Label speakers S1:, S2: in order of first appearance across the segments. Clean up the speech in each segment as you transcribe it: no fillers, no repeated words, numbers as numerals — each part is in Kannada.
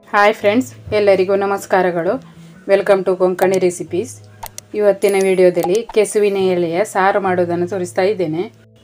S1: ಹಾಯ್ ಫ್ರೆಂಡ್ಸ್, ಎಲ್ಲರಿಗೂ ನಮಸ್ಕಾರಗಳು. Welcome to Konkani recipes. ಇವತ್ತಿನ ವಿಡಿಯೋದಲ್ಲಿ ಕೆಸುವಿನ ಎಲೆಯ ಸಾರು ಮಾಡೋದನ್ನು ತೋರಿಸ್ತಾ ಇದ್ದೇನೆ.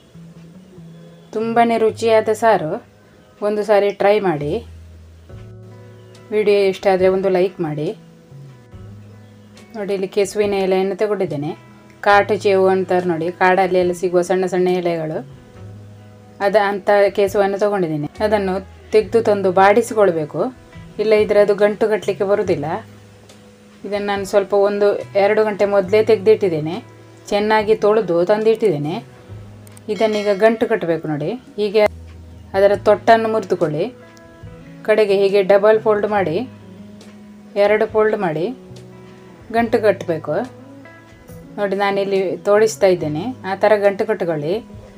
S1: ತುಂಬಾ ರುಚಿಯಾದ ಸಾರು. ಒಂದು ಸಾರಿ ಟ್ರೈ ಮಾಡಿ. ವಿಡಿಯೋ ಇಷ್ಟ ಆದರೆ ಒಂದು ಲೈಕ್ ಮಾಡಿ. ನೋಡಿ, ಇಲ್ಲಿ ಕೆಸುವಿನ ಎಲೆಯನ್ನು ತಗೊಂಡಿದ್ದೇನೆ. ಕಾಟು ಚೇವು ಅಂತಾರೆ ನೋಡಿ, ಕಾಡಲ್ಲಿ ಎಲ್ಲ ಸಿಗುವ ಸಣ್ಣ ಸಣ್ಣ ಎಲೆಗಳು, ಅಂಥ ಕೆಸುವನ್ನು ತಗೊಂಡಿದ್ದೇನೆ. ಅದನ್ನು ತೆಗೆದು ತಂದು ಬಾಡಿಸಿಕೊಳ್ಬೇಕು, ಇಲ್ಲ ಇದ್ರೆ ಅದು ಗಂಟು ಕಟ್ಟಲಿಕ್ಕೆ ಬರುವುದಿಲ್ಲ. ಇದನ್ನು ನಾನು ಸ್ವಲ್ಪ 1-2 ಗಂಟೆ ಮೊದಲೇ ತೆಗೆದಿಟ್ಟಿದ್ದೇನೆ. ಚೆನ್ನಾಗಿ ತೊಳೆದು ತಂದಿಟ್ಟಿದ್ದೇನೆ. ಇದನ್ನೀಗ ಗಂಟು ಕಟ್ಟಬೇಕು. ನೋಡಿ, ಹೀಗೆ ಅದರ ತೊಟ್ಟನ್ನು ಮುರಿದುಕೊಳ್ಳಿ. ಕಡೆಗೆ ಹೀಗೆ ಡಬಲ್ ಫೋಲ್ಡ್ ಮಾಡಿ 2 ಫೋಲ್ಡ್ ಮಾಡಿ ಗಂಟು ಕಟ್ಟಬೇಕು. ನೋಡಿ, ನಾನಿಲ್ಲಿ ತೋರಿಸ್ತಾ ಇದ್ದೇನೆ. ಆ ಥರ ಗಂಟು ಕಟ್ಟಿಕೊಳ್ಳಿ.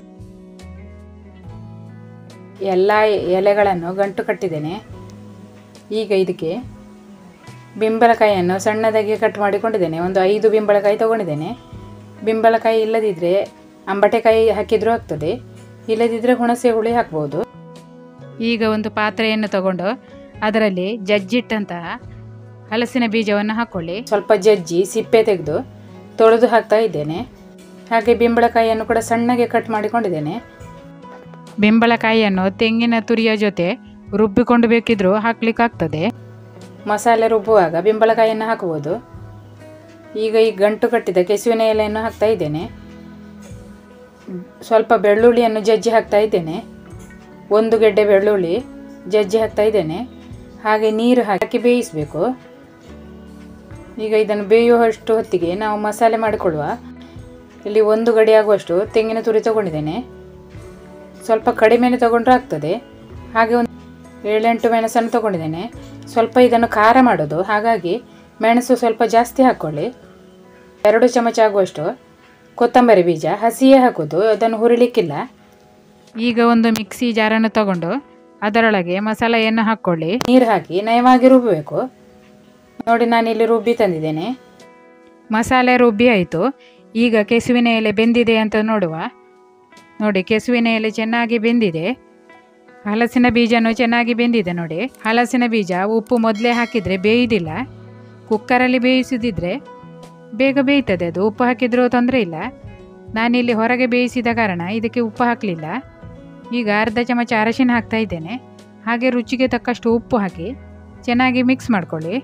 S1: ಎಲ್ಲ ಎಲೆಗಳನ್ನು ಗಂಟು ಕಟ್ಟಿದ್ದೇನೆ. ಈಗ ಇದಕ್ಕೆ ಬಿಂಬಳಕಾಯಿಯನ್ನು ಸಣ್ಣದಾಗಿ ಕಟ್ ಮಾಡಿಕೊಂಡಿದ್ದೇನೆ. ಒಂದು 5 ಬಿಂಬಳಕಾಯಿ ತೊಗೊಂಡಿದ್ದೇನೆ. ಬಿಂಬಳಕಾಯಿ ಇಲ್ಲದಿದ್ದರೆ ಅಂಬಟೆಕಾಯಿ ಹಾಕಿದರೂ ಆಗ್ತದೆ, ಇಲ್ಲದಿದ್ದರೆ ಹುಣಸೆ ಹುಳಿ ಹಾಕ್ಬೋದು. ಈಗ ಒಂದು ಪಾತ್ರೆಯನ್ನು ತಗೊಂಡು ಅದರಲ್ಲಿ ಜಜ್ಜಿಟ್ಟಂತಹ ಹಲಸಿನ ಬೀಜವನ್ನು ಹಾಕ್ಕೊಳ್ಳಿ. ಸ್ವಲ್ಪ ಜಜ್ಜಿ ಸಿಪ್ಪೆ ತೆಗೆದು ತೊಳೆದು ಹಾಕ್ತಾ ಇದ್ದೇನೆ. ಹಾಗೆ ಬಿಂಬಳಕಾಯಿಯನ್ನು ಕೂಡ ಸಣ್ಣಗೆ ಕಟ್ ಮಾಡಿಕೊಂಡಿದ್ದೇನೆ. ಬಿಂಬಳಕಾಯಿಯನ್ನು ತೆಂಗಿನ ತುರಿಯ ಜೊತೆ ರುಬ್ಬಿಕೊಂಡು ಬೇಕಿದ್ರೂ ಹಾಕ್ಲಿಕ್ಕಾಗ್ತದೆ. ಮಸಾಲೆ ರುಬ್ಬುವಾಗ ಬಿಂಬಳಕಾಯಿಯನ್ನು ಹಾಕಬಹುದು. ಈಗ ಈ ಗಂಟು ಕಟ್ಟಿದ ಕೆಸುವಿನ ಎಲೆಯನ್ನು ಹಾಕ್ತಾ ಇದ್ದೇನೆ. ಸ್ವಲ್ಪ ಬೆಳ್ಳುಳ್ಳಿಯನ್ನು ಜಜ್ಜಿ ಹಾಕ್ತಾ ಇದ್ದೇನೆ. 1 ಗೆಡ್ಡೆ ಬೆಳ್ಳುಳ್ಳಿ ಜಜ್ಜಿ ಹಾಕ್ತಾ ಇದ್ದೇನೆ. ಹಾಗೆ ನೀರು ಹಾಕಿ ಬೇಯಿಸಬೇಕು. ಈಗ ಇದನ್ನು ಬೇಯುವಷ್ಟು ಹೊತ್ತಿಗೆ ನಾವು ಮಸಾಲೆ ಮಾಡಿಕೊಳ್ಳುವ. ಇಲ್ಲಿ 1 ಗಡಿ ಆಗುವಷ್ಟು ತೆಂಗಿನ ತುರಿ ತಗೊಂಡಿದ್ದೇನೆ. ಸ್ವಲ್ಪ ಕಡಿಮೆನೇ ತಗೊಂಡ್ರೆ ಆಗ್ತದೆ. ಹಾಗೆ 7-8 ಮೆಣಸನ್ನು ತಗೊಂಡಿದ್ದೇನೆ. ಸ್ವಲ್ಪ ಇದನ್ನು ಖಾರ ಮಾಡೋದು, ಹಾಗಾಗಿ ಮೆಣಸು ಸ್ವಲ್ಪ ಜಾಸ್ತಿ ಹಾಕ್ಕೊಳ್ಳಿ. 2 ಚಮಚ ಆಗುವಷ್ಟು ಕೊತ್ತಂಬರಿ ಬೀಜ ಹಸಿಯೇ ಹಾಕೋದು, ಅದನ್ನು ಹುರಿಲಿಕ್ಕಿಲ್ಲ. ಈಗ ಒಂದು ಮಿಕ್ಸಿ ಜಾರನ್ನು ತಗೊಂಡು ಅದರೊಳಗೆ ಮಸಾಲೆಯನ್ನು ಹಾಕ್ಕೊಳ್ಳಿ. ನೀರು ಹಾಕಿ ನಯವಾಗಿ ರುಬ್ಬಬೇಕು. ನೋಡಿ, ನಾನಿಲ್ಲಿ ರುಬ್ಬಿ ತಂದಿದ್ದೇನೆ. ಮಸಾಲೆ ರುಬ್ಬಿ ಆಯಿತು. ಈಗ ಕೆಸುವಿನ ಎಲೆ ಬೆಂದಿದೆ ಅಂತ ನೋಡುವ. ನೋಡಿ, ಕೆಸುವಿನ ಎಲೆ ಚೆನ್ನಾಗಿ ಬೆಂದಿದೆ. ಹಲಸಿನ ಬೀಜನೂ ಚೆನ್ನಾಗಿ ಬೆಂದಿದೆ. ನೋಡಿ, ಹಲಸಿನ ಬೀಜ ಉಪ್ಪು ಮೊದಲೇ ಹಾಕಿದರೆ ಬೇಯುವುದಿಲ್ಲ. ಕುಕ್ಕರಲ್ಲಿ ಬೇಯಿಸಿದ್ರೆ ಬೇಗ ಬೇಯ್ತದೆ ಅದು. ಉಪ್ಪು ಹಾಕಿದ್ರೂ ತೊಂದರೆ ಇಲ್ಲ. ನಾನಿಲ್ಲಿ ಹೊರಗೆ ಬೇಯಿಸಿದ ಕಾರಣ ಇದಕ್ಕೆ ಉಪ್ಪು ಹಾಕಲಿಲ್ಲ. ಈಗ ಅರ್ಧ ಚಮಚ ಅರಶಿನ ಹಾಕ್ತಾ ಇದ್ದೇನೆ. ಹಾಗೆ ರುಚಿಗೆ ತಕ್ಕಷ್ಟು ಉಪ್ಪು ಹಾಕಿ ಚೆನ್ನಾಗಿ ಮಿಕ್ಸ್ ಮಾಡ್ಕೊಳ್ಳಿ.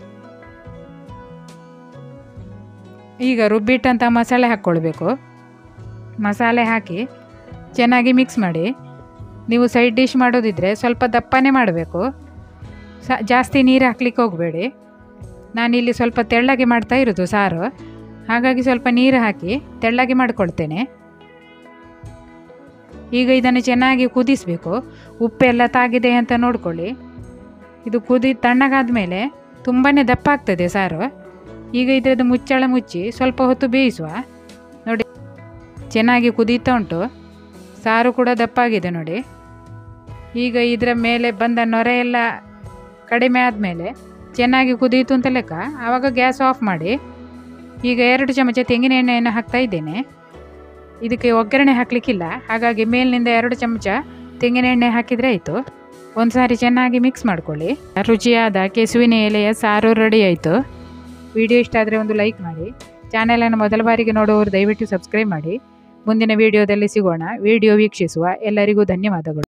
S1: ಈಗ ರುಬ್ಬಿಟ್ಟಂಥ ಮಸಾಲೆ ಹಾಕ್ಕೊಳ್ಬೇಕು. ಮಸಾಲೆ ಹಾಕಿ ಚೆನ್ನಾಗಿ ಮಿಕ್ಸ್ ಮಾಡಿ. ನೀವು ಸೈಡ್ ಡಿಶ್ ಮಾಡೋದಿದ್ದರೆ ಸ್ವಲ್ಪ ದಪ್ಪನೇ ಮಾಡಬೇಕು. ಜಾಸ್ತಿ ನೀರು ಹಾಕ್ಲಿಕ್ಕೆ ಹೋಗಬೇಡಿ. ನಾನಿಲ್ಲಿ ಸ್ವಲ್ಪ ತೆಳ್ಳಗೆ ಮಾಡ್ತಾ ಇರೋದು ಸಾರು, ಹಾಗಾಗಿ ಸ್ವಲ್ಪ ನೀರು ಹಾಕಿ ತೆಳ್ಳಗೆ ಮಾಡಿಕೊಳ್ತೇನೆ. ಈಗ ಇದನ್ನು ಚೆನ್ನಾಗಿ ಕುದಿಸಬೇಕು. ಉಪ್ಪೆಲ್ಲ ತಾಗಿದೆ ಅಂತ ನೋಡ್ಕೊಳ್ಳಿ. ಇದು ತಣ್ಣಗಾದ ಮೇಲೆ ತುಂಬಾ ದಪ್ಪ ಆಗ್ತದೆ ಸಾರು. ಈಗ ಇದರದ್ದು ಮುಚ್ಚಳ ಮುಚ್ಚಿ ಸ್ವಲ್ಪ ಹೊತ್ತು ಬೇಯಿಸುವ. ನೋಡಿ, ಚೆನ್ನಾಗಿ ಕುದೀತಾ ಉಂಟು. ಸಾರು ಕೂಡ ದಪ್ಪಾಗಿದೆ ನೋಡಿ. ಈಗ ಇದರ ಮೇಲೆ ಬಂದ ನೊರೆ ಎಲ್ಲ ಕಡಿಮೆ ಆದಮೇಲೆ ಚೆನ್ನಾಗಿ ಕುದೀತು ಅಂತ ಲೆಕ್ಕ. ಆವಾಗ ಗ್ಯಾಸ್ ಆಫ್ ಮಾಡಿ. ಈಗ 2 ಚಮಚ ತೆಂಗಿನ ಎಣ್ಣೆಯನ್ನು ಹಾಕ್ತಾ ಇದ್ದೇನೆ. ಇದಕ್ಕೆ ಒಗ್ಗರಣೆ ಹಾಕಲಿಕ್ಕಿಲ್ಲ, ಹಾಗಾಗಿ ಮೇಲಿನಿಂದ 2 ಚಮಚ ತೆಂಗಿನ ಎಣ್ಣೆ ಹಾಕಿದರೆ ಆಯಿತು. ಒಂದು ಸಾರಿ ಚೆನ್ನಾಗಿ ಮಿಕ್ಸ್ ಮಾಡ್ಕೊಳ್ಳಿ. ರುಚಿಯಾದ ಕೆಸುವಿನ ಎಲೆಯ ಸಾರು ರೆಡಿ ಆಯಿತು. ವಿಡಿಯೋ ಇಷ್ಟ ಆದರೆ ಒಂದು ಲೈಕ್ ಮಾಡಿ. ಚಾನೆಲನ್ನು ಮೊದಲ ಬಾರಿಗೆ ನೋಡುವವರು ದಯವಿಟ್ಟು ಸಬ್ಸ್ಕ್ರೈಬ್ ಮಾಡಿ. ಮುಂದಿನ ವಿಡಿಯೋದಲ್ಲಿ ಸಿಗೋಣ. ವಿಡಿಯೋ ವೀಕ್ಷಿಸುವ ಎಲ್ಲರಿಗೂ ಧನ್ಯವಾದಗಳು.